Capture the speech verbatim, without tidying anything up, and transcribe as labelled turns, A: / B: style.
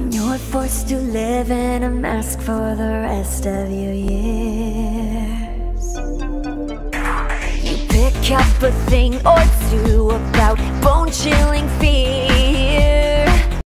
A: You're forced to live in a mask for the rest of your years. You pick up a thing or two